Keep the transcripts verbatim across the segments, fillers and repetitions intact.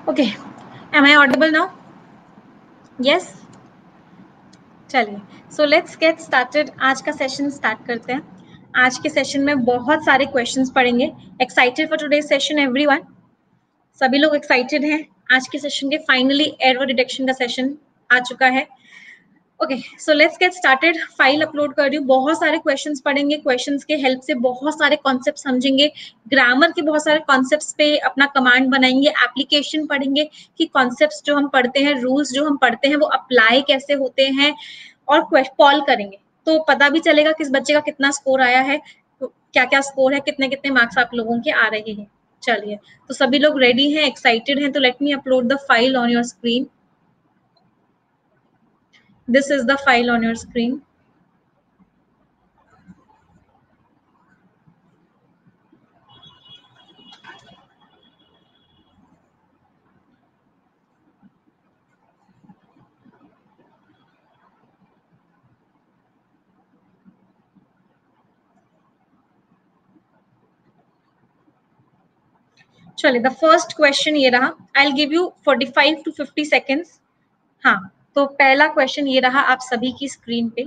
Okay, am I audible now? Yes, चलिए, so let's get started. आज का session start करते हैं। आज के सेशन में बहुत सारे क्वेश्चंस पढ़ेंगे। Excited for today session everyone? सभी लोग एक्साइटेड हैं? आज के सेशन के फाइनली एरर डिटेक्शन का सेशन आ चुका है। Okay, so let's get started. File upload कर रही हूँ, बहुत सारे क्वेश्चंस पढ़ेंगे। क्वेश्चंस के हेल्प से बहुत सारे कॉन्सेप्ट समझेंगे, ग्रामर के बहुत सारे कॉन्सेप्ट्स पे अपना कमांड बनाएंगे, एप्लीकेशन पढ़ेंगे कि कॉन्सेप्ट्स जो हम पढ़ते हैं, रूल्स जो हम पढ़ते हैं वो अप्लाई कैसे होते हैं, और पॉल करेंगे तो पता भी चलेगा किस बच्चे का कितना स्कोर आया है, तो क्या क्या स्कोर है, कितने कितने मार्क्स आप लोगों के आ रहे हैं। चलिए, तो सभी लोग रेडी हैं, एक्साइटेड हैं, तो let me upload the file on your screen. This is the file on your screen. चलिए, द फर्स्ट क्वेश्चन ये रहा। I will give you forty five to fifty seconds. हाँ, तो पहला क्वेश्चन ये रहा आप सभी की स्क्रीन पे।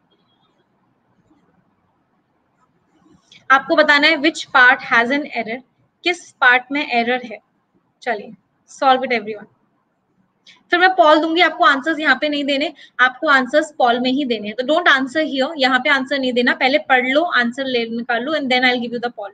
आपको बताना है which part has an error, किस पार्ट में एरर है। चलिए, सॉल्व इट एवरीवन। फिर मैं पॉल दूंगी, आपको आंसर्स यहाँ पे नहीं देने, आपको आंसर्स पॉल में ही देने हैं। तो डोंट आंसर हियर, यहाँ पे आंसर नहीं देना, पहले पढ़ लो, आंसर ले निकाल लो, and then I will give you the poll.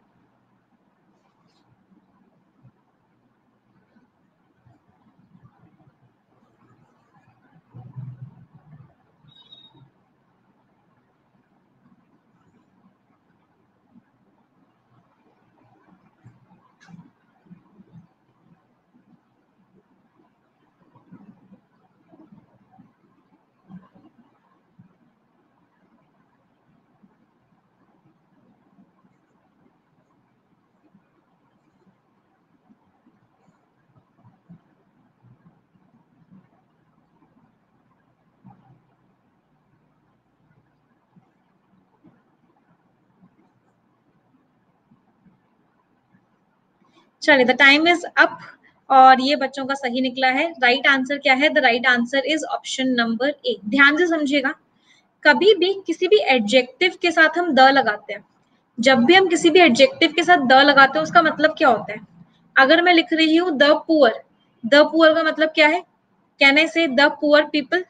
चलिए, द टाइम इज अप, और ये बच्चों का सही निकला है। राइट right आंसर क्या है? The right answer is option number A. ध्यान से समझिएगा, कभी भी किसी भी एडजेक्टिव के साथ हम द लगाते हैं, जब भी हम किसी भी एडजेक्टिव के साथ द लगाते हैं उसका मतलब क्या होता है? अगर मैं लिख रही हूँ द पुअर, द पुअर का मतलब क्या है? कैन आई से द पुअर पीपल?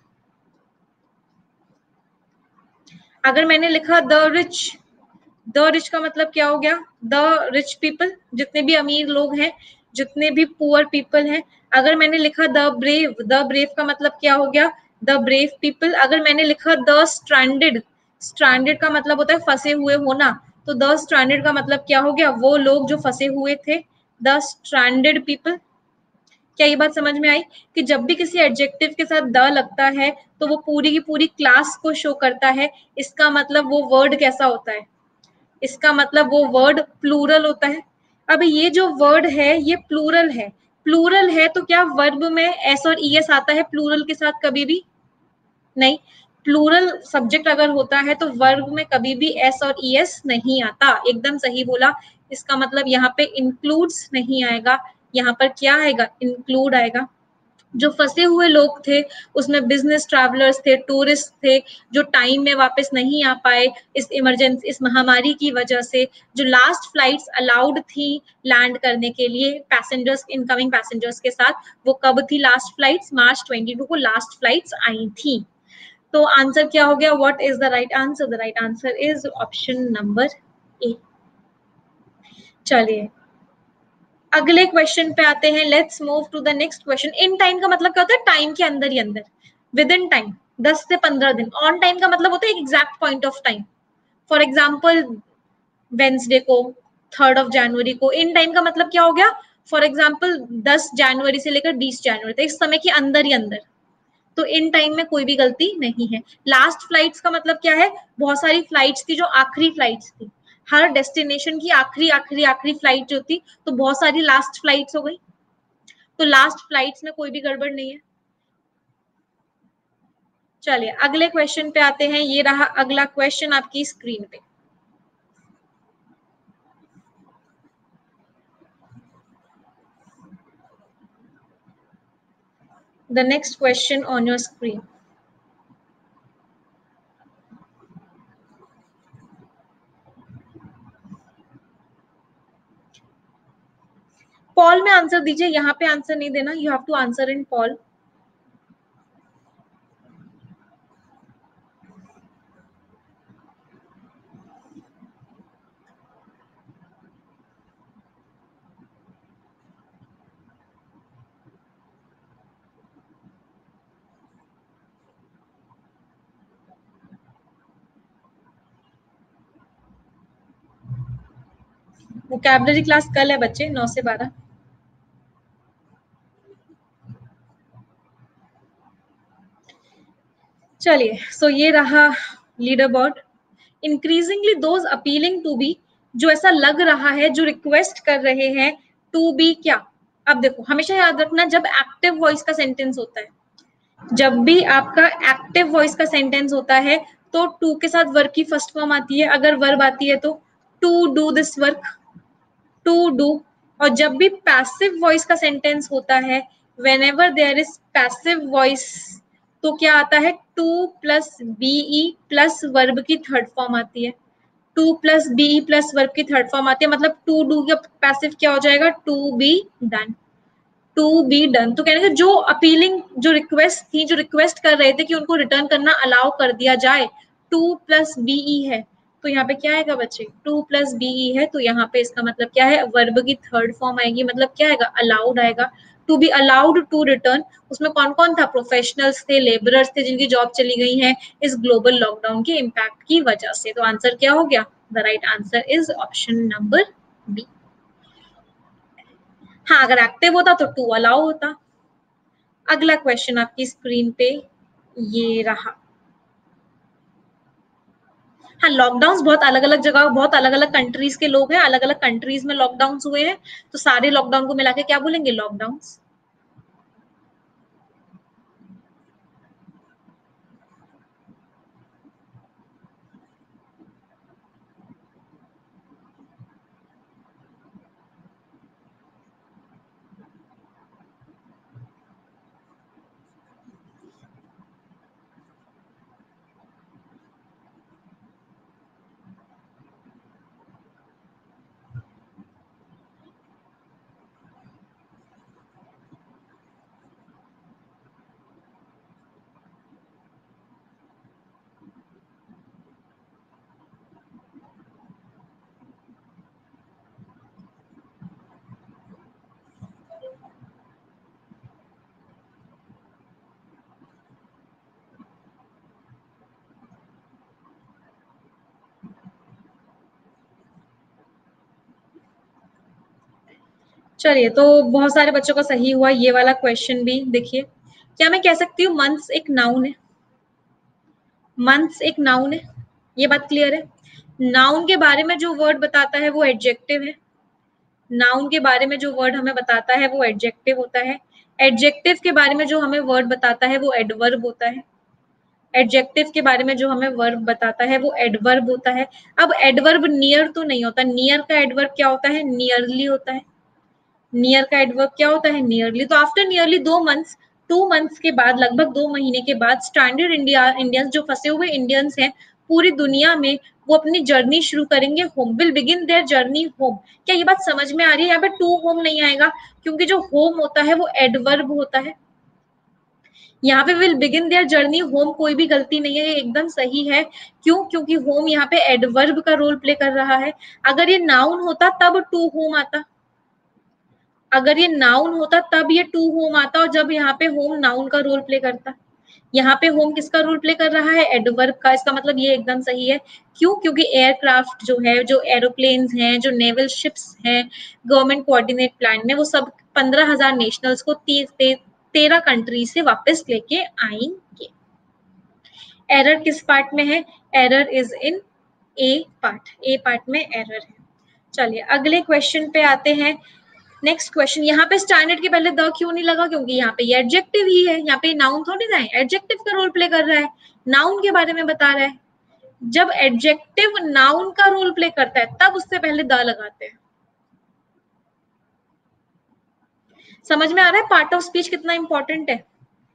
अगर मैंने लिखा द रिच, द रिच का मतलब क्या हो गया? द रिच पीपल, जितने भी अमीर लोग हैं, जितने भी पुअर पीपल हैं। अगर मैंने लिखा द ब्रेव, द ब्रेव का मतलब क्या हो गया? The brave people. अगर मैंने लिखा द स्ट्रैंडेड, स्ट्रैंडेड का मतलब होता है फंसे हुए होना, तो द स्ट्रैंडेड का मतलब क्या हो गया? वो लोग जो फंसे हुए थे, द स्ट्रैंडेड पीपल। क्या ये बात समझ में आई कि जब भी किसी एडजेक्टिव के साथ द लगता है तो वो पूरी की पूरी क्लास को शो करता है। इसका मतलब वो वर्ड कैसा होता है? इसका मतलब वो वर्ड प्लूरल होता है। अब ये जो वर्ड है ये प्लूरल है, प्लूरल है तो क्या वर्ब में एस और ई एस आता है प्लूरल के साथ? कभी भी नहीं। प्लूरल सब्जेक्ट अगर होता है तो वर्ब में कभी भी एस और ई एस नहीं आता। एकदम सही बोला। इसका मतलब यहाँ पे इंक्लूड्स नहीं आएगा, यहाँ पर क्या आएगा? इंक्लूड आएगा। जो फंसे हुए लोग थे उसमें बिजनेस ट्रैवलर्स थे, टूरिस्ट थे, जो टाइम में वापस नहीं आ पाए इस इमरजेंसी, इस महामारी की वजह से। जो लास्ट फ्लाइट्स अलाउड थी लैंड करने के लिए पैसेंजर्स, इनकमिंग पैसेंजर्स के साथ, वो कब थी लास्ट फ्लाइट्स? मार्च बाईस को लास्ट फ्लाइट्स आई थी। तो आंसर क्या हो गया? What is the right answer? The right answer is option number A. चलिए, अगले क्वेश्चन पे आते हैं। Let's move to the next question. In time का मतलब क्या होता है? टाइम के अंदर ही अंदर, विद इन टाइम, दस से पंद्रह दिन। ऑन टाइम का मतलब होता है एक exact point of time. For example Wednesday को, थर्ड ऑफ जनवरी को। इन टाइम का मतलब क्या हो गया? फॉर एग्जाम्पल दस जनवरी से लेकर बीस जनवरी तक, इस समय के अंदर ही अंदर। तो इन टाइम में कोई भी गलती नहीं है। लास्ट फ्लाइट्स का मतलब क्या है? बहुत सारी फ्लाइट्स थी जो आखिरी फ्लाइट्स थी, हर डेस्टिनेशन की आखिरी आखिरी आखिरी फ्लाइट जो थी, तो बहुत सारी लास्ट फ्लाइट्स हो गई। तो लास्ट फ्लाइट्स में कोई भी गड़बड़ नहीं है। चलिए, अगले क्वेश्चन पे आते हैं। ये रहा अगला क्वेश्चन आपकी स्क्रीन पे। The next question on your screen. Poll में आंसर दीजिए, यहाँ पे आंसर नहीं देना, you have to answer in poll. Vocabulary class कल है बच्चे, नौ से बारह. चलिए, सो so ये रहा leader board. Increasingly those appealing to be, जो ऐसा लग रहा है, जो रिक्वेस्ट कर रहे हैं टू बी क्या. अब देखो, हमेशा याद रखना, जब एक्टिव वॉइस का सेंटेंस होता है, जब भी आपका एक्टिव वॉइस का सेंटेंस होता है तो टू के साथ वर्ब की फर्स्ट फॉर्म आती है. अगर वर्ब आती है तो to do this work, to do. और जब भी पैसिव वॉइस का सेंटेंस होता है, whenever there is passive voice, तो क्या आता है, to plus be plus verb की थर्ड फॉर्म आती है. To plus be plus verb की थर्ड फॉर्म आती है, मतलब टू डू का पैसिव क्या हो जाएगा, to be done. To be done. तो कहने का जो अपीलिंग, जो रिक्वेस्ट थी, जो रिक्वेस्ट कर रहे थे कि उनको रिटर्न करना अलाउ कर दिया जाए, टू प्लस बीई है, तो यहाँ पे क्या आएगा बच्चे, टू प्लस बीई है, तो यहाँ पे इसका मतलब क्या है, वर्ब की थर्ड फॉर्म आएगी, मतलब क्या आएगा, अलाउड आएगा. To be allowed to return. उसमें कौन कौन था, प्रोफेशनल्स थे, लेबरर्स थे, जिनकी जॉब चली गई है इस ग्लोबल लॉकडाउन के इम्पैक्ट की वजह से. तो आंसर क्या हो गया, the right answer is option number B. हाँ, अगर एक्टिव होता तो टू अलाउ होता. अगला क्वेश्चन आपकी स्क्रीन पे ये रहा. हाँ, लॉकडाउन बहुत अलग अलग जगह, बहुत अलग अलग कंट्रीज के लोग हैं, अलग अलग कंट्रीज में लॉकडाउन हुए हैं, तो सारे लॉकडाउन को मिला के क्या बोलेंगे, लॉकडाउन. चलिए, तो बहुत सारे बच्चों का सही हुआ ये वाला क्वेश्चन भी. देखिए, क्या मैं कह सकती हूँ मंथ्स एक नाउन है, मंथ्स एक नाउन है, ये बात क्लियर है. नाउन के बारे में जो वर्ड बताता है वो एडजेक्टिव है. नाउन के बारे में जो वर्ड हमें बताता है वो एडजेक्टिव होता है. एडजेक्टिव के बारे में जो हमें वर्ड बताता है वो एडवर्ब होता है. एडजेक्टिव के बारे में जो हमें वर्ब बताता है वो एडवर्ब होता है. अब एडवर्ब नियर तो नहीं होता, नियर का एडवर्ब क्या होता है, नियरली होता है. नियर का एडवर्ब क्या होता है, नियरली. तो आफ्टर नियरली दो मंथ्स, टू मंथ्स के बाद, लगभग दो महीने के बाद, स्टैंडर्ड इंडिया इंडियंस, जो फंसे हुए इंडियंस हैं पूरी दुनिया में, वो अपनी जर्नी शुरू करेंगे home, will begin their journey home. क्या ये बात समझ में आ रही है, यहाँ पे टू होम नहीं आएगा, क्योंकि जो होम होता है वो एडवर्ब होता है. यहाँ पे will begin their journey home, कोई भी गलती नहीं है, ये एकदम सही है. क्यों, क्योंकि होम यहाँ पे एडवर्ब का रोल प्ले कर रहा है. अगर ये नाउन होता तब टू होम आता, अगर ये नाउन होता तब ये टू होम आता, और जब यहाँ पे होम नाउन का रोल प्ले करता. यहाँ पे होम किसका रोल प्ले कर रहा है, एडवर्ब का. इसका मतलब ये एकदम सही है. क्यों, क्योंकि एयरक्राफ्ट जो है, जो एरोप्लेन्स हैं, जो नेवल शिप्स हैं गवर्नमेंट कोऑर्डिनेट प्लान में, वो सब पंद्रह हजार नेशनल्स को ती, ते, तेरह कंट्री से वापस लेके आएंगे. एरर किस पार्ट में है, error is in A part, A part में एरर है. चलिए, अगले क्वेश्चन पे आते हैं. नेक्स्ट क्वेश्चन, यहाँ पे स्टैंडर्ड के पहले द क्यों नहीं लगा, क्योंकि यहाँ पे ये एडजेक्टिव ही है, यहाँ पे नाउन थोड़ी ना है, एडजेक्टिव का रोल प्ले कर रहा है, नाउन के बारे में बता रहा है. जब एडजेक्टिव नाउन का रोल प्ले करता है तब उससे पहले द लगाते हैं. समझ में आ रहा है पार्ट ऑफ स्पीच कितना इंपॉर्टेंट है.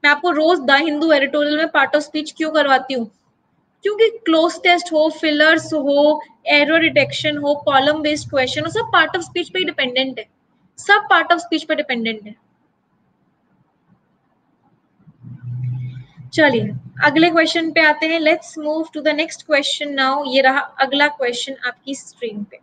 मैं आपको रोज द हिंदू एडिटोरियल में पार्ट ऑफ स्पीच क्यों करवाती हूँ? क्योंकि क्लोज टेस्ट हो, फिलर्स हो, एरर डिटेक्शन हो, कॉलम बेस्ड क्वेश्चन हो, सब पार्ट ऑफ स्पीच पे डिपेंडेंट है, सब पार्ट ऑफ स्पीच पे डिपेंडेंट है। चलिए अगले क्वेश्चन पे आते हैं। Let's move to the next question now. ये रहा अगला क्वेश्चन आपकी स्क्रीन पे।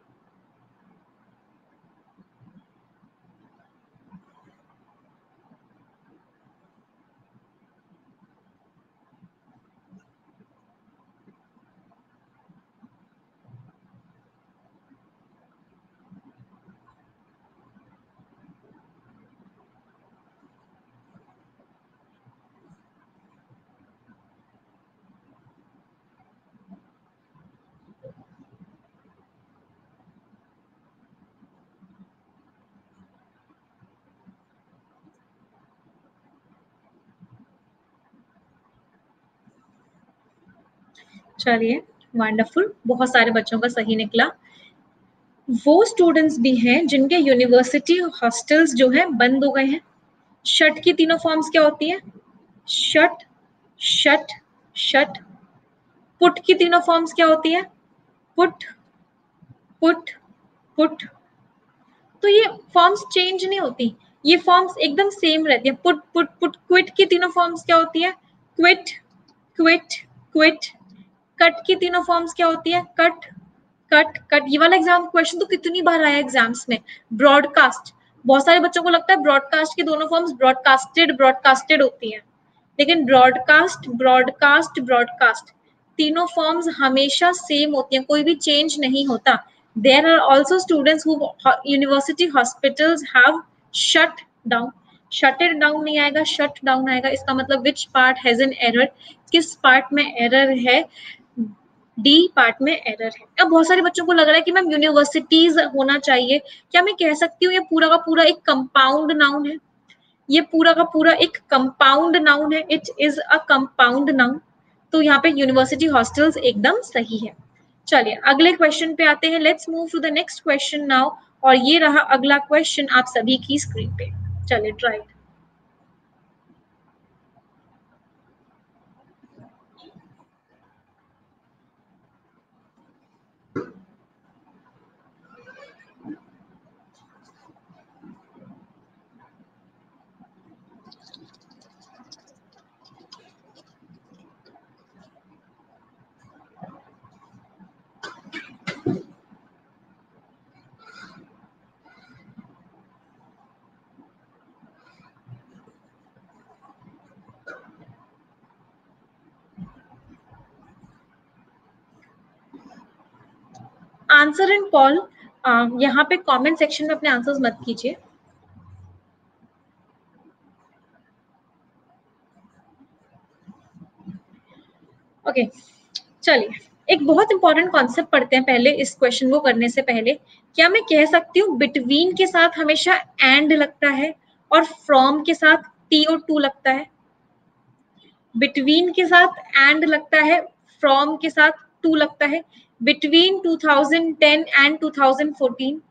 चलिए वंडरफुल, बहुत सारे बच्चों का सही निकला। वो स्टूडेंट्स भी हैं जिनके यूनिवर्सिटी हॉस्टल्स जो है बंद हो गए हैं। शट की तीनों फॉर्म्स क्या होती है? Shut, shut, shut. पुट की तीनों फॉर्म्स क्या होती है? Put, put, put. तो ये फॉर्म्स चेंज नहीं होती, ये फॉर्म्स एकदम सेम रहती है। Put, put, put. क्विट की तीनों फॉर्म्स क्या होती है? Quit, quit, quit. कट की तीनों फॉर्म्स क्या होती है? Cut, cut, cut. ये वाला एग्जाम क्वेश्चन तो कितनी बार आया एग्जाम्स में। ब्रॉडकास्ट, बहुत सारे बच्चों को लगता है ब्रॉडकास्ट की दोनों फॉर्म्स ब्रॉडकास्टेड ब्रॉडकास्टेड होती हैं, लेकिन ब्रॉडकास्ट, ब्रॉडकास्ट, ब्रॉडकास्ट तीनों फॉर्म्स हमेशा सेम होती हैं, कोई भी चेंज नहीं होता। There are also students who university hospitals have shut down. Shutted down नहीं आएगा, शट डाउन आएगा। इसका मतलब which part has an error, किस पार्ट में एरर है? डी पार्ट में एरर है। अब बहुत सारे बच्चों को लग रहा है कि मैम यूनिवर्सिटीज होना चाहिए, क्या मैं कह सकती हूँ ये पूरा का पूरा एक कंपाउंड नाउन है? ये पूरा का पूरा एक कंपाउंड नाउन है, it is a compound noun. तो यहाँ पे यूनिवर्सिटी हॉस्टल्स एकदम सही है। चलिए अगले क्वेश्चन पे आते हैं। Let's move to the next question now. और ये रहा अगला क्वेश्चन आप सभी की स्क्रीन पे। चलिए ट्राई। आंसर एंड कॉल, यहाँ पे कमेंट सेक्शन में अपने आंसर्स मत कीजिए। ओके okay, चलिए एक बहुत इंपॉर्टेंट कॉन्सेप्ट पढ़ते हैं पहले इस क्वेश्चन को करने से पहले। क्या मैं कह सकती हूँ बिटवीन के साथ हमेशा एंड लगता है और फ्रॉम के साथ टी और टू लगता है? बिटवीन के साथ एंड लगता है, फ्रॉम के साथ टू लगता है। Between two thousand ten and two thousand fourteen,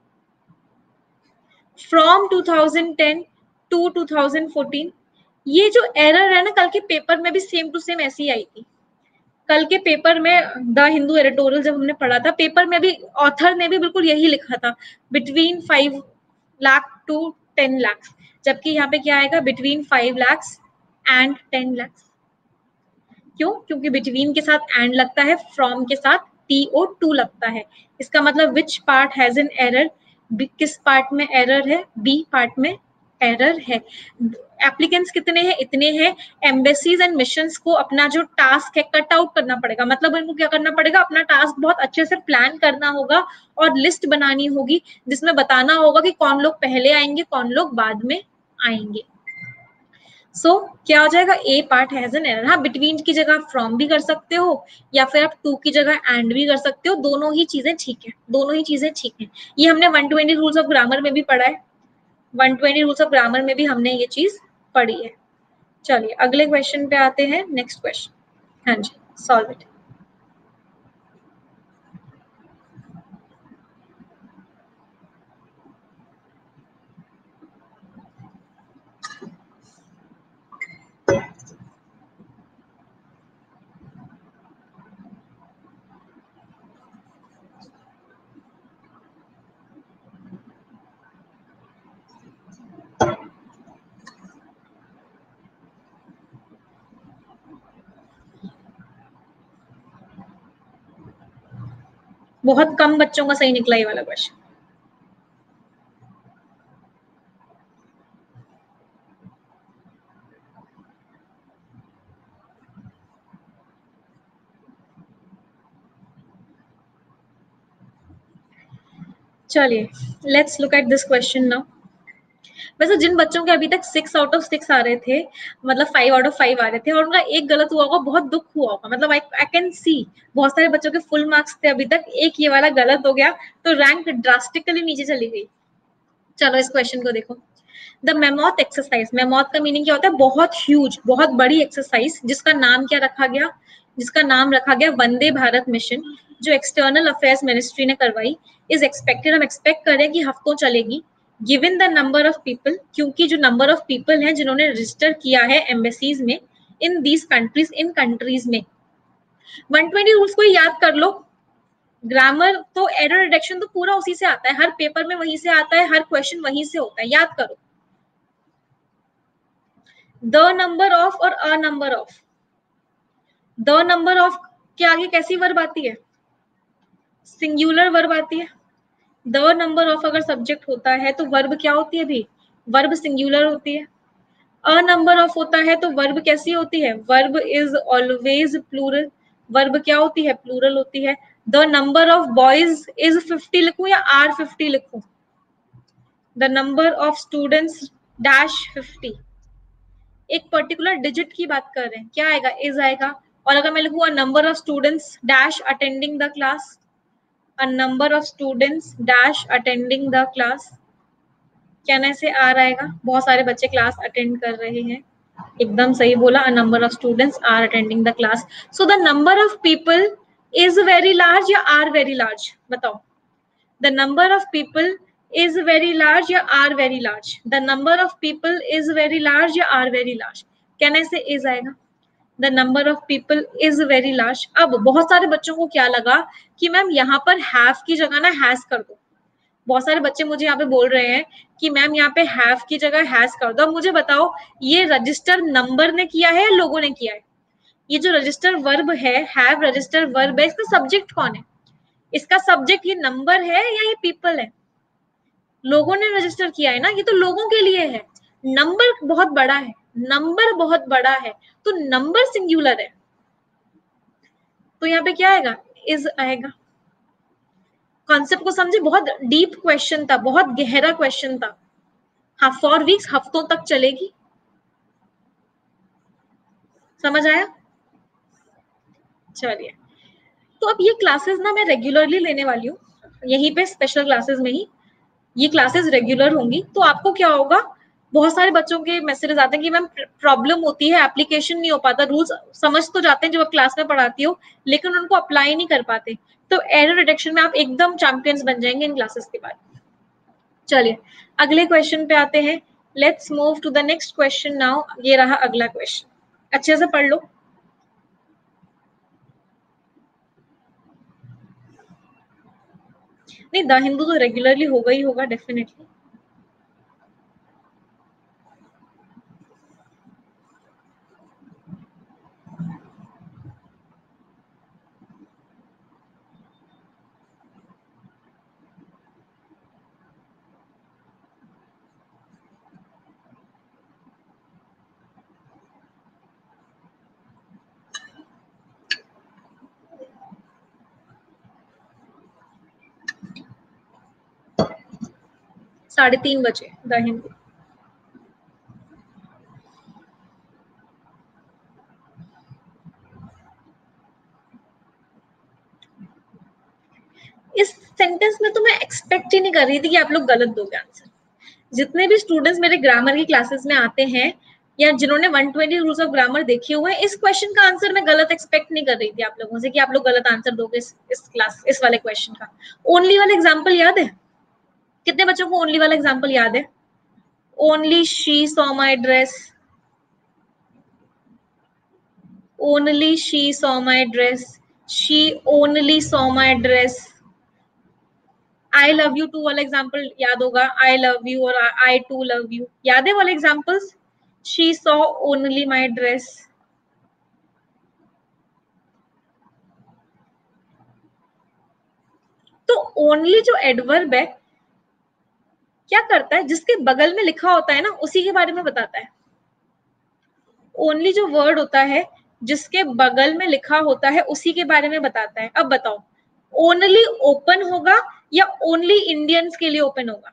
from two thousand ten to two thousand fourteen. ये जो एरर है ना, कल के पेपर में भी सेम टू सेम ऐसी ही आई थी। कल के पेपर में द हिंदू एडिटोरियल जब हमने पढ़ा था, पेपर में भी ऑथर ने भी बिल्कुल यही लिखा था, between five lakh to ten lakh. जबकि यहाँ पे क्या आएगा? Between five lakhs and ten lakhs. क्यों? क्योंकि बिटवीन के साथ एंड लगता है, फ्रॉम के साथ टी ओ टू लगता है। इसका मतलब which part has an error, किस पार्ट में एरर है? बी पार्ट में एरर है। एप्लीकेंट्स कितने हैं? इतने हैं। एम्बेसीज एंड मिशंस को अपना जो टास्क है कट आउट करना पड़ेगा, मतलब इनको क्या करना पड़ेगा? अपना टास्क बहुत अच्छे से प्लान करना होगा और लिस्ट बनानी होगी जिसमें बताना होगा कि कौन लोग पहले आएंगे, कौन लोग बाद में आएंगे। सो so, क्या हो जाएगा? A part has an error. हाँ, बिटवीन की जगह आप फ्रॉम भी कर सकते हो या फिर आप टू की जगह एंड भी कर सकते हो। दोनों ही चीजें ठीक है, दोनों ही चीजें ठीक है। ये हमने one twenty rules of grammar में भी पढ़ा है, one twenty rules of grammar में भी हमने ये चीज पढ़ी है। चलिए अगले क्वेश्चन पे आते हैं। नेक्स्ट क्वेश्चन, हाँ जी, सॉल्व इट। बहुत कम बच्चों का सही निकला ये वाला क्वेश्चन। चलिए let's look at this question now. वैसे जिन बच्चों के अभी तक सिक्स आउट ऑफ सिक्स आ रहे थे, मतलब फाइव आउट ऑफ फाइव आ रहे थे और उनका एक गलत हुआ होगा, बहुत दुख हुआ होगा। मतलब आई आई कैन सी बहुत सारे बच्चों के फुल मार्क्स थे अभी तक, एक ये वाला गलत हो गया तो रैंक ड्रास्टिकली नीचे चली गई। चलो इस क्वेश्चन को देखो। द मेमोथ एक्सरसाइज, मेमोथ का मीनिंग क्या होता है? बहुत ह्यूज, बहुत बड़ी एक्सरसाइज, जिसका नाम क्या रखा गया? जिसका नाम रखा गया वंदे भारत मिशन, जो एक्सटर्नल अफेयर्स मिनिस्ट्री ने करवाई। इज एक्सपेक्टेड, हम एक्सपेक्ट कर रहे हैं कि हफ्तों चलेगी। Given the number of people, क्योंकि जो नंबर ऑफ पीपल हैं जिन्होंने रजिस्टर किया है एम्बेसीज में इन दीज कंट्रीज, इन कंट्रीज में। वन ट्वेंटी रूल्स को याद कर लो। ग्रामर तो एरर डिटेक्शन तो पूरा उसी से आता है, हर पेपर में वहीं से आता है, हर क्वेश्चन वहीं से होता है, याद करो। द नंबर ऑफ और a number of, the number of के आगे कैसी वर्ब आती है? सिंगुलर वर्ब आती है। द नंबर ऑफ अगर सब्जेक्ट होता है तो वर्ब क्या होती है भी? वर्ब सिंगुलर होती है। अ नंबर ऑफ होता है तो वर्ब कैसी होती है? Verb is always plural. Verb क्या होती है? प्लूरल होती है। The number of boys is fifty लिखूं या आर फिफ्टी लिखूं? The number of students dash fifty, एक पर्टिकुलर डिजिट की बात कर रहे हैं, क्या आएगा? इज आएगा। और अगर मैं लिखूं number of students dash attending the class, a number of students dash attending the class, कहने से आ आएगा। बहुत सारे बच्चे क्लास अटेंड कर रहे हैं, एकदम सही बोला। A number of students are attending the class. So the number of people is very large या आर वेरी लार्ज? बताओ। The number of people is very large या are very large? The number of people is very large या are very large? कहने से is आएगा। The number of people is very large। अब बहुत सारे बच्चों को क्या लगा कि मैम यहाँ पर have की जगह ना has कर दो। बहुत सारे बच्चे मुझे यहाँ पे बोल रहे हैं कि मैम यहाँ पे have की जगह has कर दो। अब मुझे बताओ, ये रजिस्टर नंबर ने किया है या लोगों ने किया है? ये जो रजिस्टर वर्ब है, have रजिस्टर वर्ब है, इसका सब्जेक्ट कौन है? इसका सब्जेक्ट ये नंबर है या ये पीपल है? लोगों ने रजिस्टर किया है ना, ये तो लोगों के लिए है। नंबर बहुत बड़ा है, नंबर बहुत बड़ा है, तो नंबर सिंगुलर है, तो यहाँ पे क्या आएगा? इज आएगा। कॉन्सेप्ट को समझे? बहुत डीप क्वेश्चन था, बहुत गहरा क्वेश्चन था। हाँ, फॉर वीक्स, हफ्तों तक चलेगी। समझ आया? चलिए, तो अब ये क्लासेस ना मैं रेगुलरली लेने वाली हूँ, यहीं पे स्पेशल क्लासेस में ही ये क्लासेस रेगुलर होंगी। तो आपको क्या होगा, बहुत सारे बच्चों के मैसेजेस आते हैं कि मैम प्रॉब्लम होती है, एप्लीकेशन नहीं हो पाता, रूल्स समझ तो जाते हैं जब आप क्लास में पढ़ाती हो, लेकिन उनको अप्लाई नहीं कर पाते। तो एरर डिटेक्शन में आप एकदम चैंपियंस बन जाएंगे इन क्लासेस के बाद। चलिए अगले क्वेश्चन पे आते हैं। Let's move to the next question now. ये रहा अगला क्वेश्चन, अच्छे से पढ़ लो। नहीं, द हिंदू तो रेगुलरली होगा ही होगा डेफिनेटली। साढ़े तीन बजे द हिंदू। इस सेंटेंस में तो मैं एक्सपेक्ट ही नहीं कर रही थी कि आप लोग गलत दोगे आंसर। जितने भी स्टूडेंट्स मेरे ग्रामर की क्लासेस में आते हैं या जिन्होंने one twenty rules of grammar देखे हुए हैं, इस क्वेश्चन का आंसर मैं गलत एक्सपेक्ट नहीं कर रही थी आप लोगों से कि आप लोग गलत आंसर दोगे इस, इस क्लास इस वाले क्वेश्चन का। ओनली वाला एग्जाम्पल याद है? कितने बच्चों को ओनली वाला एग्जाम्पल याद है? Only she saw my dress, only she saw my dress, she only saw my dress. I love you too वाला एग्जाम्पल याद होगा, आई लव यू और आई टू लव यू, याद है वाले examples? She saw only my dress. तो only जो adverb है क्या करता है, जिसके बगल में लिखा होता है ना उसी के बारे में बताता है। ओनली जो वर्ड होता है जिसके बगल में लिखा होता है उसी के बारे में बताता है। अब बताओ, ओनली ओपन होगा या ओनली इंडियंस के लिए ओपन होगा?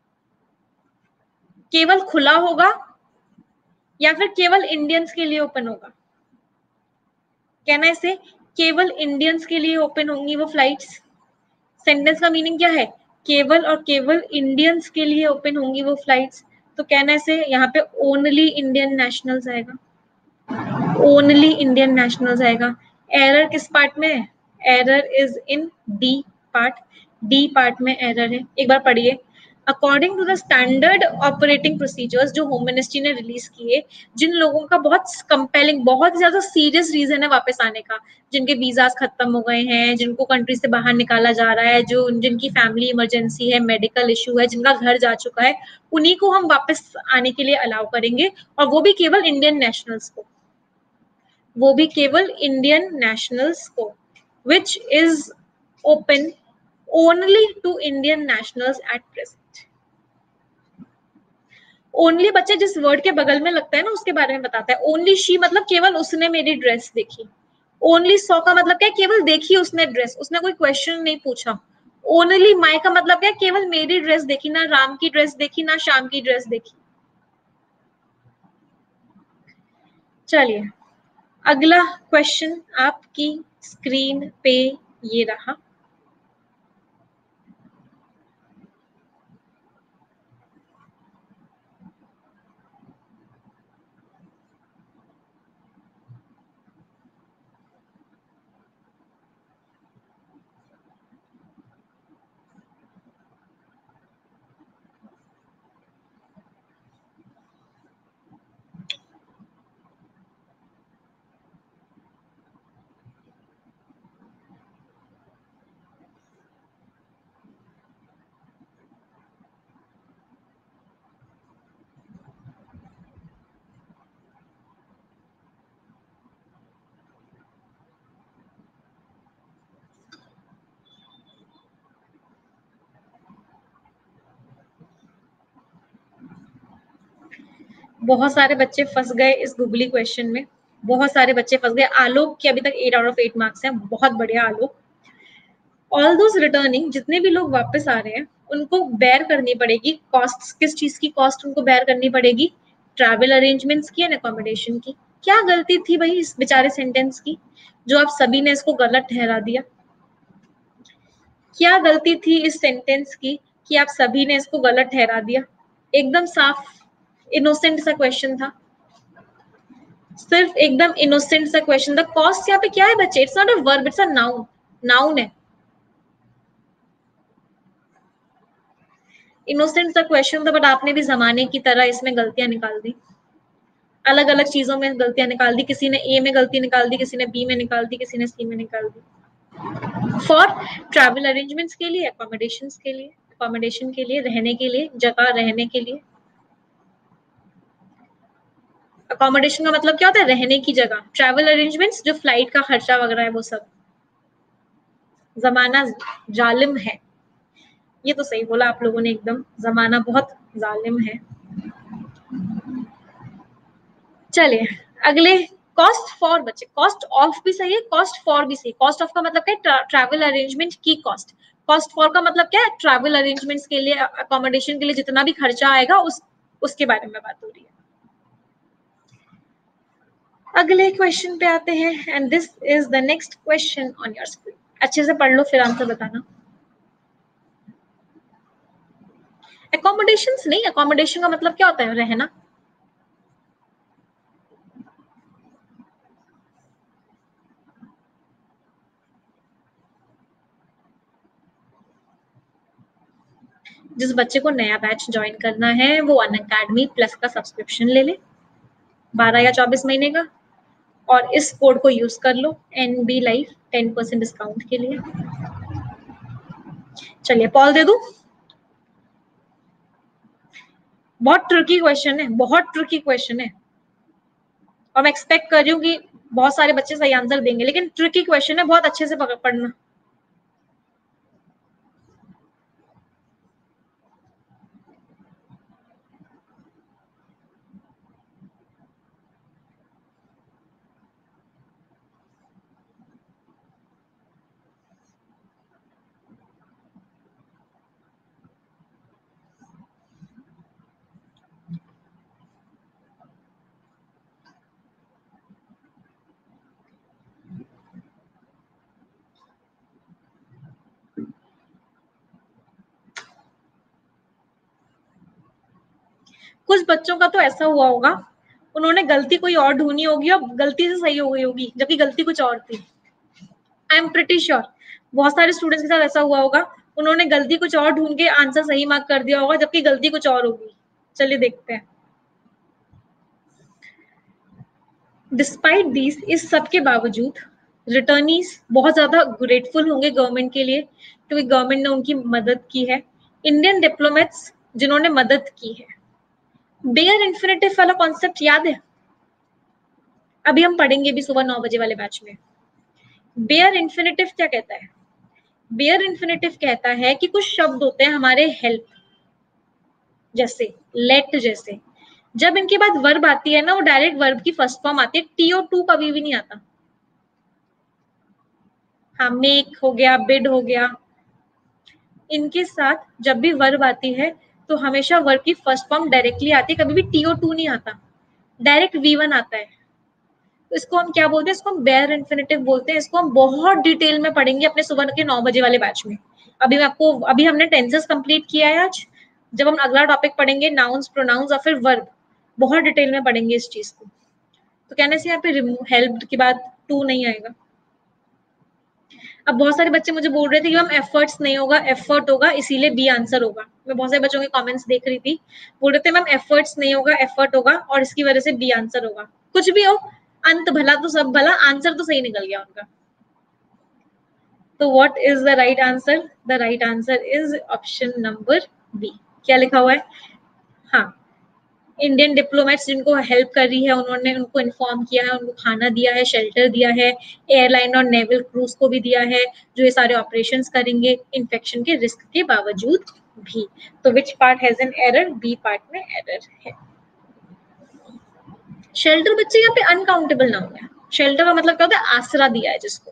केवल खुला होगा या फिर केवल इंडियंस के लिए ओपन होगा? कहना है इसे, केवल इंडियंस के लिए ओपन होंगी वो फ्लाइट्स। सेंटेंस का मीनिंग क्या है? केवल और केवल इंडियंस के लिए ओपन होंगी वो फ्लाइट्स। तो कहने से यहाँ पे ओनली इंडियन नेशनल्स आएगा, ओनली इंडियन नेशनल्स आएगा। एरर किस पार्ट में है? Error is in D part, D part में एरर है। एक बार पढ़िए, according to the standard operating procedures जो होम मिनिस्ट्री ने रिलीज किए, जिन लोगों का बहुत कंपेलिंग, बहुत ज्यादा सीरियस रीजन है वापस आने का, जिनके वीजास खत्म हो गए हैं, जिनको कंट्री से बाहर निकाला जा रहा है, जो जिनकी फैमिली इमरजेंसी है, मेडिकल इशू है, जिनका घर जा चुका है, उन्हीं को हम वापस आने के लिए अलाउ करेंगे, और वो भी केवल इंडियन नेशनल्स को, वो भी केवल इंडियन नेशनल्स को, which is open only to Indian nationals at present. Only बच्चे जिस वर्ड के बगल में लगता है ना उसके बारे में बताता है। ओनली शी मतलब केवल उसने मेरी ड्रेस देखी। ओनली सॉ का मतलब क्या है? केवल देखी उसने ड्रेस, उसने कोई क्वेश्चन नहीं पूछा। ओनली माई का मतलब क्या है? केवल मेरी ड्रेस देखी, ना राम की ड्रेस देखी, ना श्याम की ड्रेस देखी। चलिए अगला क्वेश्चन आपकी स्क्रीन पे ये रहा। बहुत सारे बच्चे फंस गए इस गूगली क्वेश्चन में, बहुत सारे बच्चे फंस गए। आलोक के अभी तक eight out of eight marks हैं, बहुत बढ़िया आलोक। ऑल दोज रिटर्निंग, जितने भी लोग वापस आ रहे हैं उनको बेयर करनी पड़ेगी कॉस्ट। किस चीज की कॉस्ट उनको बेयर करनी पड़ेगी? ट्रैवल अरेंजमेंट्स की एंड अकोमोडेशन की। क्या गलती थी भाई इस बेचारे सेंटेंस की जो आप सभी ने इसको गलत ठहरा दिया? क्या गलती थी इस सेंटेंस की कि आप सभी ने इसको गलत ठहरा दिया? एकदम साफ इनोसेंट सा क्वेश्चन था, सिर्फ एकदम इनोसेंट सा क्वेश्चन था। कॉस्ट यहाँ पे क्या है बच्चे? It's not a verb, it's a noun, noun है। इनोसेंट सा क्वेश्चन था, बट आपने भी जमाने की तरह इसमें गलतियां निकाल दी, अलग अलग चीजों में गलतियां निकाल दी। किसी ने ए में गलती निकाल दी, किसी ने बी में निकाल दी, किसी ने सी में निकाल दी। फॉर ट्रैवल अरेंजमेंट्स के लिए, अकोमोडेशन के लिए, अकोमोडेशन के लिए, रहने के लिए, जगह रहने के लिए। अकोमोडेशन का मतलब क्या होता है? रहने की जगह। ट्रैवल अरेंजमेंट्स जो फ्लाइट का खर्चा वगैरह है वो सब। जमाना जालिम है, ये तो सही बोला आप लोगों ने एकदम, जमाना बहुत जालिम है। चलिए अगले, कॉस्ट फॉर बच्चे, कॉस्ट ऑफ भी सही है, कॉस्ट फॉर भी सही। कॉस्ट ऑफ का मतलब क्या है? ट्रैवल अरेंजमेंट की कॉस्ट। कॉस्ट फॉर का मतलब क्या है? ट्रैवल अरेंजमेंट्स के लिए, अकोमोडेशन के लिए जितना भी खर्चा आएगा उस उसके बारे में बात हो रही है। अगले क्वेश्चन पे आते हैं, and this is the next question on your screen. अच्छे से पढ़ लो फिर आंसर बताना। अकोमोडेशंस नहीं, अकोमोडेशन का मतलब क्या होता है? रहना। जिस बच्चे को नया बैच ज्वाइन करना है वो अनअकैडमी प्लस का सब्सक्रिप्शन ले ले, बारह या चौबीस महीने का, और इस कोड को यूज कर लो, N B life, ten percent discount के लिए। चलिए पॉल दे दूं। बहुत ट्रिकी क्वेश्चन है, बहुत ट्रिकी क्वेश्चन है, और मैं एक्सपेक्ट कर रही हूँ कि बहुत सारे बच्चे सही आंसर देंगे, लेकिन ट्रिकी क्वेश्चन है, बहुत अच्छे से पढ़ना। कुछ बच्चों का तो ऐसा हुआ होगा, उन्होंने गलती कोई और ढूंढी होगी और गलती से सही हो गई होगी, जबकि गलती कुछ और थी। आई एम प्रिटी श्योर बहुत सारे स्टूडेंट्स के साथ ऐसा हुआ होगा, उन्होंने गलती कुछ और ढूंढ के आंसर सही मार्क कर दिया होगा, जबकि गलती कुछ और होगी। चलिए देखते हैं। डिस्पाइट दिस, इस सब के बावजूद रिटर्नीज बहुत ज्यादा ग्रेटफुल होंगे गवर्नमेंट के लिए, क्योंकि गवर्नमेंट ने उनकी मदद की है। इंडियन डिप्लोमेट्स जिन्होंने मदद की है। बेयर इन्फिनेटिव वाला कॉन्सेप्ट याद है, अभी हम पढ़ेंगे भी सुबह नौ बजे वाले बैच में। बेयर इन्फिनेटिव क्या कहता है? बेयर इन्फिनेटिव कहता है कि कुछ शब्द होते हैं हमारे हेल्प जैसे, लेट जैसे, जब इनके बाद वर्ब आती है ना, वो डायरेक्ट वर्ब की फर्स्ट फॉर्म आती है, टी और टू कभी भी नहीं आता। हाँ, मेक हो गया, बिड हो गया, इनके साथ जब भी वर्ब आती है तो हमेशा वर्ब की फर्स्ट फॉर्म डायरेक्टली आती है, कभी भी टी और टू नहीं आता, डायरेक्ट वी वन आता है। तो इसको हम क्या बोलते हैं? इसको हम बेयर इन्फिनेटिव बोलते हैं। इसको हम बहुत डिटेल में पढ़ेंगे अपने सुबह के नौ बजे वाले बैच में। अभी मैं आपको, अभी हमने टेंसेस कंप्लीट किया है आज, जब हम अगला टॉपिक पढ़ेंगे नाउन्स, प्रोनाउंस और फिर वर्ब, बहुत डिटेल में पढ़ेंगे इस चीज को। तो कहने से यहाँ पे हेल्प के बाद टू नहीं आएगा। अब बहुत सारे बच्चे मुझे बोल रहे थे कि हम एफर्ट्स नहीं होगा, एफर्ट होगा, इसीलिए बी आंसर होगा। मैं बहुत सारे बच्चों के कमेंट्स देख रही थी, बोल रहे थे मैम एफर्ट्स नहीं होगा, एफर्ट होगा और इसकी वजह से बी आंसर होगा। कुछ भी हो, अंत भला तो सब भला, आंसर तो सही निकल गया उनका। तो what is the right answer? The right answer is option number B. क्या लिखा हुआ है? हाँ, इंडियन डिप्लोमेट्स जिनको हेल्प कर रही है, उन्होंने उनको इन्फॉर्म किया है, उनको खाना दिया है, शेल्टर दिया है, एयरलाइन और नेवल क्रूज को भी दिया है, जो ये सारे ऑपरेशंस करेंगे इन्फेक्शन के रिस्क के बावजूद भी। तो which part has an error? B part में एरर है। शेल्टर बच्चे यहाँ पे अनकाउंटेबल नाउन है। शेल्टर का मतलब क्या होता है? आसरा दिया है जिसको।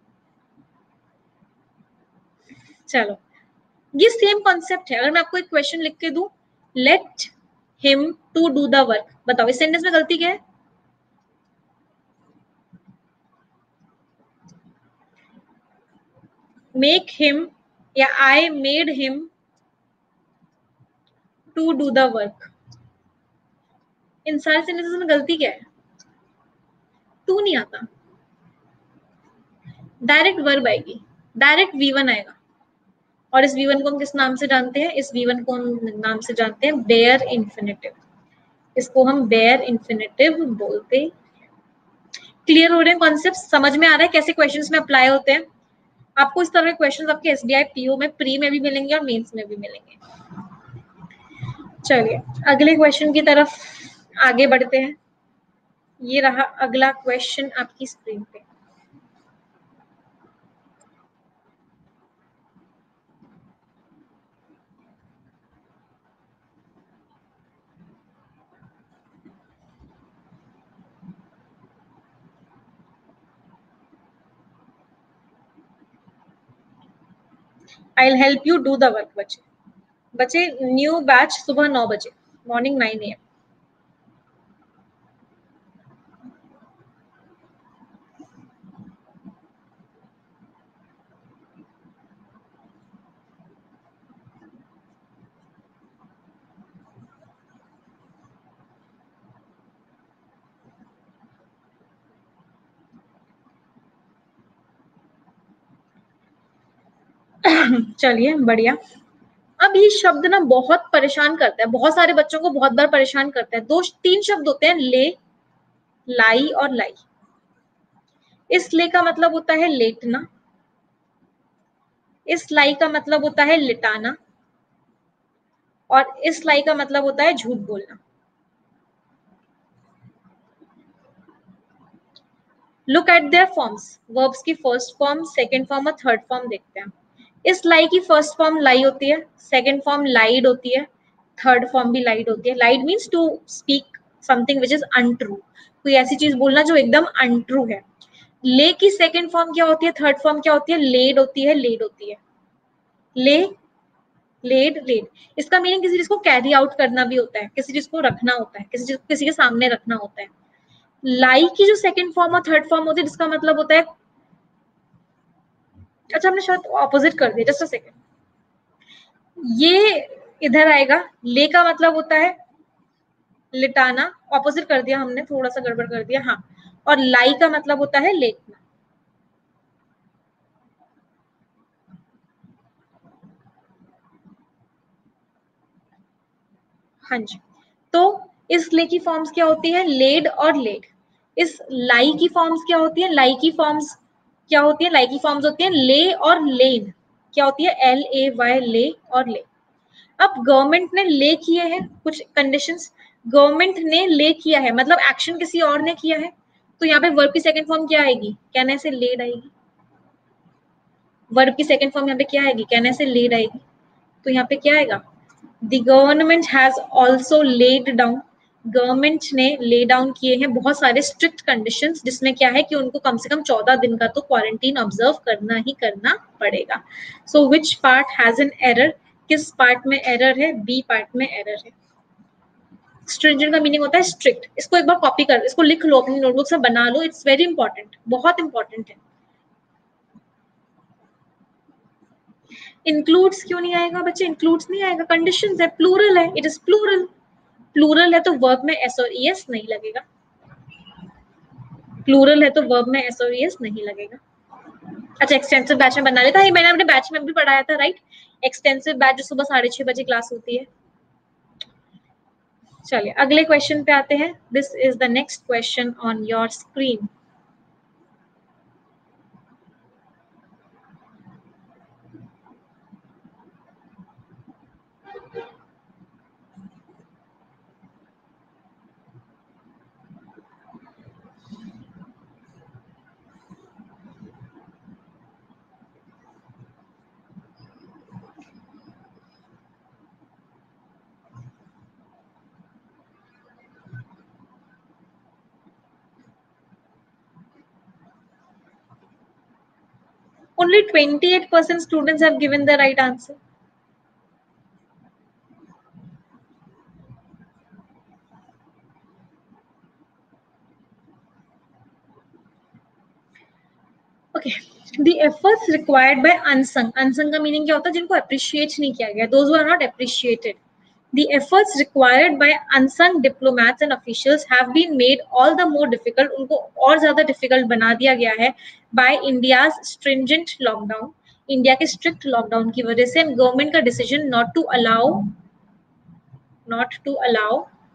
चलो, ये सेम कॉन्सेप्ट है। अगर मैं आपको एक क्वेश्चन लिख के दूं, let him to do the work, बताओ इस सेंटेंस में गलती क्या है? मेक हिम या I made him to do the work, इन सारे सेंटेंसेस में गलती क्या है? टू नहीं आता, डायरेक्ट वर्ब आएगी, डायरेक्ट वी वन आएगा। और इस वी वन को हम किस नाम से जानते हैं? इस वी वन को हम नाम से जानते हैं बेयर इन्फिनेटिव। इसको हम बेयर इन्फिनेटिव बोलते हैं। क्लियर हो रहे हैं कॉन्सेप्ट? समझ में आ रहा है कैसे क्वेश्चंस में अप्लाई होते हैं? आपको इस तरह के क्वेश्चंस आपके एसबीआई पीओ में प्री में भी मिलेंगे और मेंस में भी मिलेंगे। चलिए अगले क्वेश्चन की तरफ आगे बढ़ते हैं। ये रहा अगला क्वेश्चन आपकी स्क्रीन पे। I will help you do the work. बच्चे बच्चे न्यू बैच सुबह नौ बजे, मॉर्निंग नाइन ए एम। चलिए बढ़िया। अब ये शब्द ना बहुत परेशान करता है, बहुत सारे बच्चों को बहुत बार परेशान करता है। दो तीन शब्द होते हैं, ले, लाई और लाई। इस ले का मतलब होता है लेटना, इस लाई का मतलब होता है लिटाना, और इस लाई का मतलब होता है झूठ बोलना। Look at their forms, verbs की फर्स्ट फॉर्म, सेकंड फॉर्म और थर्ड फॉर्म देखते हैं। इस लाई की फर्स्ट फॉर्म लाई होती है, सेकंड फॉर्म लाइड होती है, थर्ड फॉर्म भी लाइड होती है। Lied means to speak something which is untrue, कोई ऐसी चीज बोलना जो एकदम अनट्रू है। ले की सेकंड फॉर्म क्या होती है, थर्ड फॉर्म क्या होती है? लेड होती है, लेड होती है। ले, लेड, लेड। इसका मीनिंग किसी चीज को कैरी आउट करना भी होता है, किसी चीज को रखना होता है, किसी चीज को किसी के सामने रखना होता है। लाई की जो सेकंड फॉर्म और थर्ड फॉर्म होती है, जिसका मतलब होता है, अच्छा हमने शायद ऑपोजिट कर दिया, जस्ट अ सेकंड। ये इधर आएगा, ले का मतलब होता है लिटाना, ऑपोजिट कर दिया हमने, थोड़ा सा गड़बड़ कर दिया, हाँ। और लाई का मतलब होता है लेटना। हाँ जी। तो इस ले की फॉर्म्स क्या होती है, लेड और लेड। इस लाई की फॉर्म्स क्या होती है, लाई की फॉर्म्स क्या होती है, लाई की फॉर्म्स होती है ले और लेन। क्या होती है, एल ए वाई, ले और ले। अब गवर्नमेंट ने ले किए हैं कुछ कंडीशंस, गवर्नमेंट ने ले किया है मतलब एक्शन किसी और ने किया है, तो यहाँ पे वर्ब की सेकंड फॉर्म क्या आएगी, कहने से लेड आएगी। वर्ब की सेकंड फॉर्म यहाँ पे क्या आएगी, कहने से लेड आएगी। तो यहाँ पे क्या आएगा, the government has also laid down, government ने ले डाउन किए हैं बहुत सारे स्ट्रिक्ट कंडीशंस, जिसमें क्या है कि उनको कम से कम चौदह दिन का तो क्वारंटीन ऑब्जर्व करना ही करना पड़ेगा। So which part has an error, किस पार्ट में एरर है, बी पार्ट में एरर है। स्ट्रिंजेंट का मीनिंग होता है स्ट्रिक्ट। इसको एक बार कॉपी कर, इसको लिख लो अपनी नोटबुक से, बना लो, इट्स वेरी इंपॉर्टेंट, बहुत इंपॉर्टेंट है। इंक्लूड्स क्यों नहीं आएगा बच्चे, इंक्लूड्स नहीं आएगा, कंडीशंस है, प्लूरल है, इट इज प्लूरल। प्लूरल है तो वर्ब में एस और ई एस नहीं लगेगा, प्लूरल है तो वर्ब में एस और ई एस नहीं लगेगा। अच्छा, एक्सटेंसिव बैच में बना लेता है, मैंने अपने बैच में भी पढ़ाया था, राइट। एक्सटेंसिव बैच जो सुबह साढ़े छह बजे क्लास होती है। चलिए अगले क्वेश्चन पे आते हैं। This is the next question on your screen. Only twenty-eight percent students have given the right answer. Okay. The efforts required by unsung. Unsung का meaning क्या होता है, जिनको appreciate नहीं किया गया, those who are not appreciated. The efforts required by unsung diplomats and officials have been made all the more difficult. उनको और ज़्यादा difficult बना दिया गया है by India's stringent lockdown. India के strict lockdown की वजह से, and government का decision not to allow, not to allow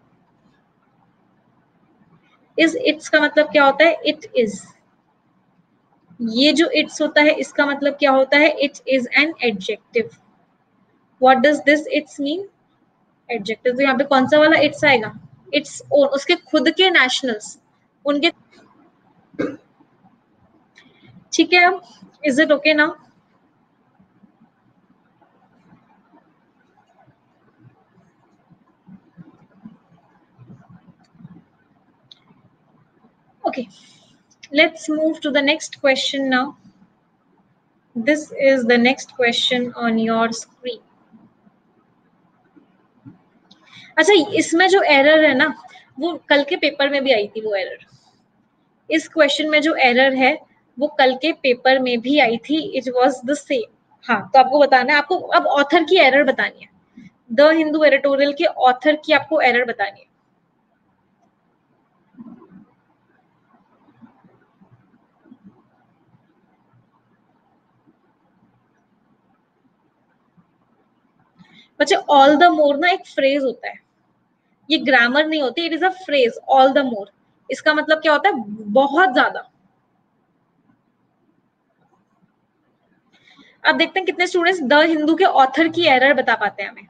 is its का मतलब क्या होता है, it is. ये जो इट्स होता है इसका मतलब क्या होता है, it is an adjective. What does this it's mean, adjective. तो यहाँ पे कौन सा वाला इट्स आएगा, इट्स ओन, उसके खुद के नेशनल्स, उनके, ठीक है। अब is it okay now, okay, let's move to the next question now. This is the next question on your screen. अच्छा, इसमें जो एरर है ना, वो कल के पेपर में भी आई थी वो एरर। इस क्वेश्चन में जो एरर है वो कल के पेपर में भी आई थी, इट वाज द सेम। हाँ, तो आपको बताना है, आपको अब ऑथर की एरर बतानी है, द हिंदू एडिटोरियल के ऑथर की आपको एरर बतानी है। बच्चे, ऑल द मोर ना एक फ्रेज होता है, ये ग्रामर नहीं होती, it is a phrase, all the more. इसका मतलब क्या होता है, बहुत ज्यादा। अब देखते हैं कितने स्टूडेंट्स द हिंदू के ऑथर की एरर बता पाते हैं हमें।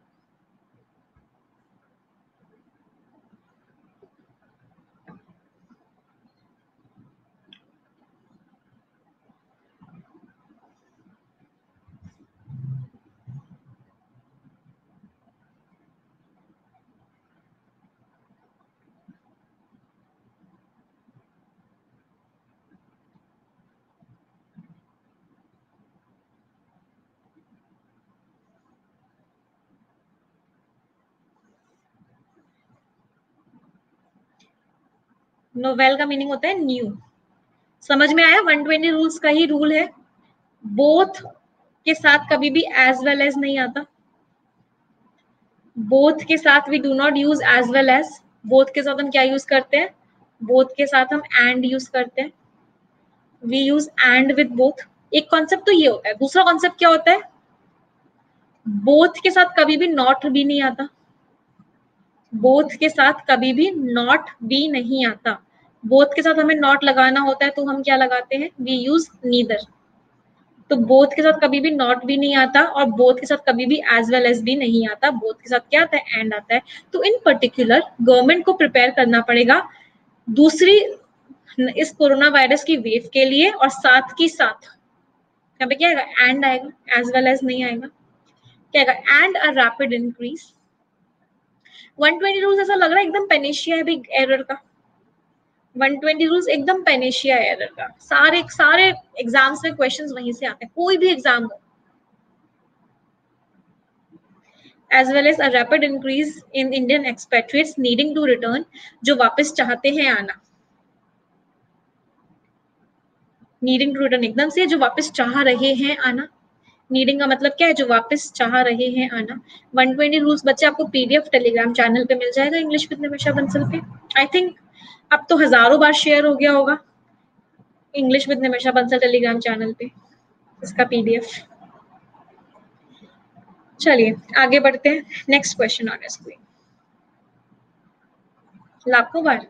नोवेल का मीनिंग होता है न्यू। समझ में आया, वन ट्वेंटी रूल्स का ही रूल है, बोथ के साथ कभी भी एज वेल एज नहीं आता। बोथ के साथ we do not use as well as, both के साथ हम क्या यूज करते हैं, बोथ के साथ हम एंड यूज करते हैं, we use and with both. एक कॉन्सेप्ट तो ये होता है, दूसरा कॉन्सेप्ट क्या होता है, बोथ के साथ कभी भी नॉट भी नहीं आता, बोथ के साथ कभी भी नॉट भी नहीं आता, बोथ के साथ हमें नॉट लगाना होता है तो हम क्या लगाते हैं, वी यूज नीदर। तो बोथ के साथ कभी भी नॉट भी नहीं आता और बोथ के साथ कभी भी एज वेल एज भी नहीं आता, बोथ के साथ क्या आता है, एंड आता है। तो इन पर्टिकुलर गवर्नमेंट को प्रिपेयर करना पड़ेगा दूसरी इस कोरोना वायरस की वेव के लिए, और साथ की साथ यहाँ पे क्या आएगा, एंड आएगा, एज वेल एज नहीं आएगा, क्या आएगा, and a rapid increase. One twenty rules ऐसा लग रहा है एकदम पेनेशिया है बिग एरर का, वन ट्वेंटी रूल्स एकदम पेनेशिया है एरर का, सारे सारे एग्जाम्स में क्वेश्चंस वहीं से आते हैं, कोई भी एग्जाम हो। as well as a rapid increase in Indian expatriates needing to return, जो वापस चाहते हैं आना, needing to return एकदम से जो वापस चाह रहे हैं आना, नीडिंग का मतलब क्या है, जो वापस चाह रहे हैं आना। वन ट्वेंटी रूल्स बच्चे आपको पीडीएफ टेलीग्राम चैनल पे मिल जाएगा, इंग्लिश विद निमिषा बंसल पे। आई थिंक अब तो हजारों बार शेयर हो गया होगा English with Nimisha Bansal Telegram channel पे इसका पीडीएफ। चलिए आगे बढ़ते हैं, नेक्स्ट क्वेश्चन ऑन स्क्रीन। लाखों बार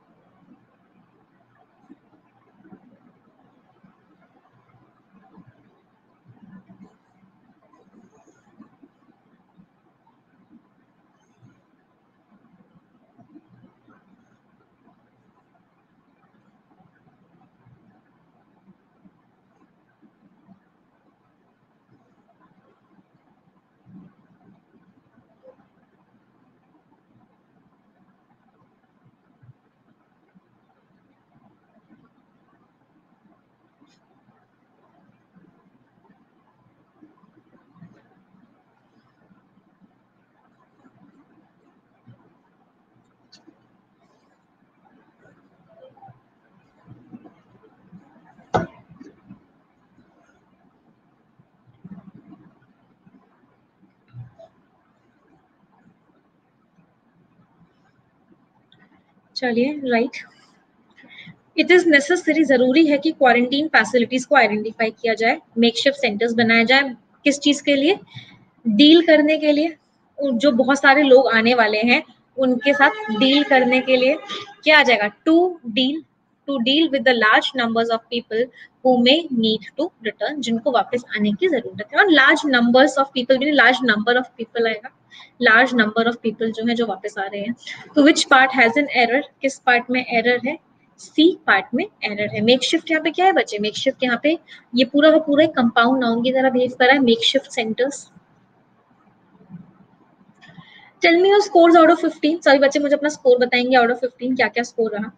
चलिए राइट, इट इज नेसेसरी, जरूरी है कि क्वारंटीन फैसिलिटीज को आइडेंटिफाई किया जाए, मेकशिफ्ट सेंटर्स बनाए जाए, किस चीज के लिए, डील करने के लिए, जो बहुत सारे लोग आने वाले हैं उनके साथ डील करने के लिए, क्या आ जाएगा, to deal, to deal with the large numbers of people who may need to return, जिनको वापस आने की जरूरत है। और लार्ज नंबर्स ऑफ पीपल भी, लार्ज नंबर ऑफ पीपल आएगा, लार्ज नंबर ऑफ पीपल जो है जो वापस आ रहे हैं। तो which part has an error, किस पार्ट में एरर है, सी पार्ट में एरर है। मेकशिफ्ट यहाँ पे क्या है बच्चे, मेकशिफ्ट यहाँ पे ये पूरा का पूरा कंपाउंड नाउन की तरह बिहेव कर रहा है, makeshift centres. Tell me your scores out of fifteen, सभी बच्चे मुझे अपना स्कोर बताएंगे, आउट ऑफ फिफ्टीन क्या क्या स्कोर रहा।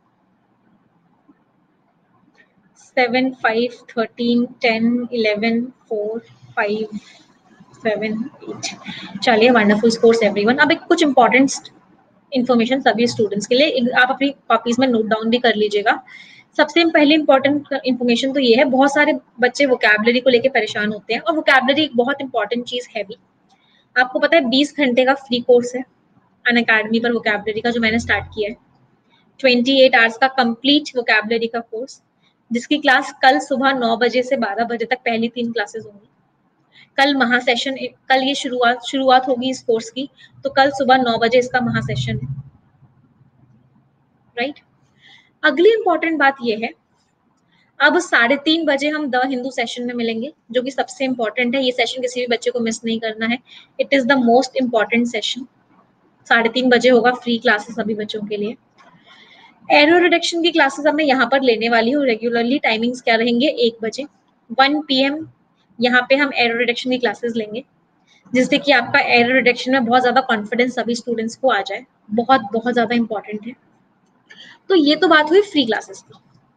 Seven, five, thirteen, ten, eleven, four, five, seven, eight. चलिए वंडरफुल स्कोर्स एवरीवन। अब एक कुछ इंपॉर्टेंट इन्फॉर्मेशन सभी स्टूडेंट्स के लिए, आप अपनी कॉपीज में नोट डाउन भी कर लीजिएगा। सबसे पहले इंपॉर्टेंट इन्फॉर्मेशन तो ये है, बहुत सारे बच्चे वोकैबुलरी को लेकर परेशान होते हैं, और वोकैबुलरी एक बहुत इंपॉर्टेंट चीज है भी। आपको पता है बीस घंटे का फ्री कोर्स है अनअकैडमी पर वोकैबुलरी का, जो मैंने स्टार्ट किया है, अट्ठाईस आवर्स का कंप्लीट वोकैबुलरी का कोर्स, जिसकी क्लास कल सुबह नौ बजे से बारह बजे तक पहली तीन क्लासेस होंगी। कल महासेशन, कल ये शुरुआत शुरुआत होगी इस कोर्स की, तो कल सुबह नौ बजे इसका महासेशन है, राइट। अगली इंपॉर्टेंट बात ये है, अब साढ़े तीन बजे हम द हिंदू सेशन में मिलेंगे, जो कि सबसे इंपॉर्टेंट है। ये सेशन किसी भी बच्चे को मिस नहीं करना है, it is the most important session. साढ़े तीन बजे होगा, फ्री क्लासेस सभी बच्चों के लिए। एरर रिडक्शन की क्लासेस अब मैं यहाँ पर लेने वाली हूँ रेगुलरली। टाइमिंग्स क्या रहेंगे, एक बजे वन पी एम यहाँ पे हम एरर रिडक्शन की क्लासेस लेंगे, जिससे कि आपका एरर रिडक्शन में बहुत ज्यादा कॉन्फिडेंस सभी स्टूडेंट्स को आ जाए, बहुत बहुत ज्यादा इंपॉर्टेंट है। तो ये तो बात हुई फ्री क्लासेस की।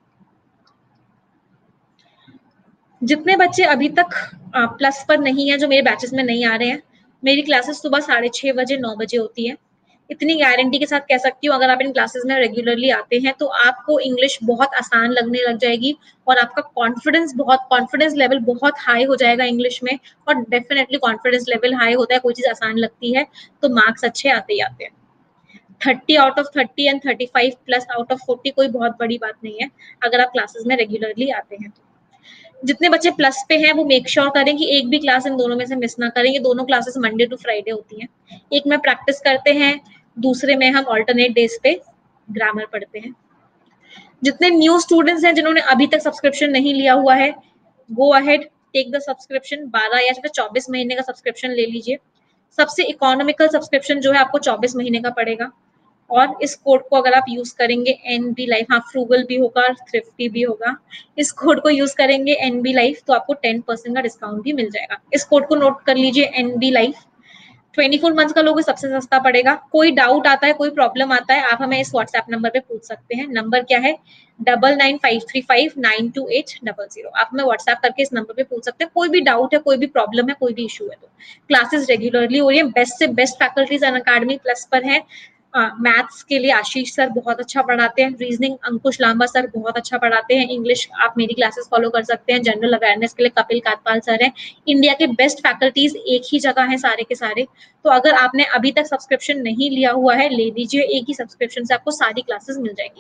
जितने बच्चे अभी तक प्लस पर नहीं है, जो मेरे बैचेस में नहीं आ रहे हैं, मेरी क्लासेस सुबह साढ़े छह बजे नौ बजे होती है। इतनी गारंटी के साथ कह सकती हूँ, अगर आप इन क्लासेस में रेगुलरली आते हैं तो आपको इंग्लिश बहुत आसान लगने लग जाएगी और आपका कॉन्फिडेंस बहुत कॉन्फिडेंस लेवल बहुत हाई हो जाएगा इंग्लिश में। और डेफिनेटली कॉन्फिडेंस लेवल हाई होता है, कोई चीज आसान लगती है तो मार्क्स अच्छे आते ही आते हैं। Thirty out of thirty and thirty five plus out of forty कोई बहुत बड़ी बात नहीं है अगर आप क्लासेस में रेगुलरली आते हैं तो। जितने बच्चे प्लस पे हैं वो मेक श्योर करें कि एक भी क्लास इन दोनों में से मिस ना करें। ये दोनों क्लासेस मंडे टू फ्राइडे होती हैं। एक में प्रैक्टिस करते हैं, दूसरे में हम ऑल्टरनेट डेज पे ग्रामर पढ़ते हैं। जितने न्यू स्टूडेंट्स हैं जिन्होंने अभी तक सब्सक्रिप्शन नहीं लिया हुआ है, go ahead take the subscription. बारह या फिर चौबीस महीने का सब्सक्रिप्शन ले लीजिए। सबसे इकोनॉमिकल सब्सक्रिप्शन जो है आपको चौबीस महीने का पड़ेगा। और इस कोड को अगर आप यूज करेंगे एन बी लाइफ, हाँ फ्रूगल भी होगा, थ्रिफ्टी भी होगा, इस कोड को यूज करेंगे एन बी लाइफ तो आपको टेन परसेंट का डिस्काउंट भी मिल जाएगा। इस कोड को नोट कर लीजिए, N B life. Twenty four month का लोगों सबसे सस्ता पड़ेगा। कोई डाउट आता है, कोई प्रॉब्लम आता है, आप हमें इस व्हाट्सएप नंबर पे पूछ सकते हैं। नंबर क्या है? Double nine five three five nine two eight double zero. आप हमें व्हाट्सएप करके इस नंबर पे पूछ सकते हैं। कोई भी डाउट है, कोई भी प्रॉब्लम है, कोई भी इशू है तो। क्लासेस रेगुलरली हो रही है, बेस्ट से बेस्ट फैकल्टीज अनअकैडमी प्लस पर है। मैथ्स uh, के लिए आशीष सर बहुत अच्छा पढ़ाते हैं, रीजनिंग अंकुश लांबा सर बहुत अच्छा पढ़ाते हैं, इंग्लिश आप मेरी क्लासेस फॉलो कर सकते हैं, जनरल अवेयरनेस के लिए कपिल कातपाल सर हैं। इंडिया के बेस्ट फैकल्टीज एक ही जगह हैं सारे के सारे। तो अगर आपने अभी तक सब्सक्रिप्शन नहीं लिया हुआ है, ले लीजिए। एक ही सब्सक्रिप्शन से आपको सारी क्लासेस मिल जाएगी।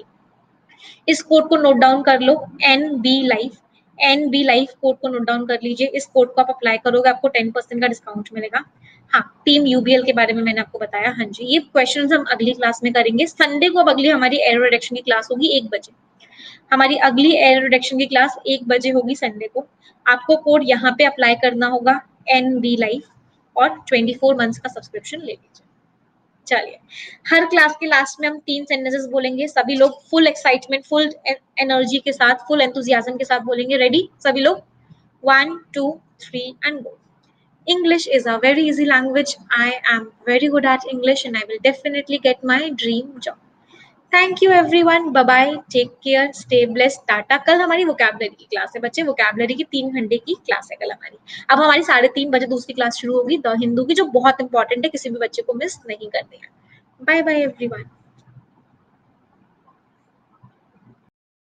इस कोड को नोट डाउन कर लो, N B life. N B life code को नोट डाउन कर लीजिए। इस कोड को आप अप्लाई करोगे, आपको टेन परसेंट का डिस्काउंट मिलेगा। हाँ, टीम यूबीएल के बारे में मैंने आपको बताया। हाँ जी, ये क्वेश्चंस हम अगली क्लास में करेंगे। संडे को अब अगली हमारी एरर रिडक्शन की क्लास होगी एक बजे। हमारी अगली एरर रिडक्शन की क्लास एक बजे होगी संडे को। आपको कोड यहाँ पे अप्लाई करना होगा, एन बी लाइफ, और ट्वेंटी फोर मंथ्स का सब्सक्रिप्शन ले लीजिए। चलिए, हर क्लास के लास्ट में हम तीन सेंटेंसेस बोलेंगे। सभी लोग फुल एक्साइटमेंट, फुल एनर्जी के साथ, फुल एंथुजियाज्म के साथ बोलेंगे। रेडी सभी लोग? One two three and go. English is a very easy language. I am very good at English and I will definitely get my dream job. Thank you everyone. Bye bye. Take care. Stay blessed. Tata. कल हमारी vocabulary की class है बच्चे। Vocabulary की तीन घंटे की class है कल हमारी। अब हमारी साढ़े तीन बजे दूसरी क्लास शुरू होगी द हिंदू की, जो बहुत इंपॉर्टेंट है, किसी भी बच्चे को मिस नहीं करनी है। Bye bye everyone.